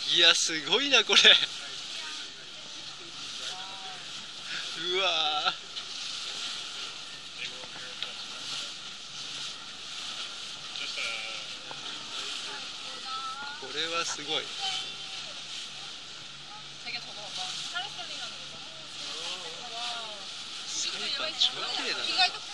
いやすごいなこれ。うわー、これはすごい。 되게 저거 봐봐. 하루 컬링하는 거 봐. 봐봐. 사이판超綺麗だな。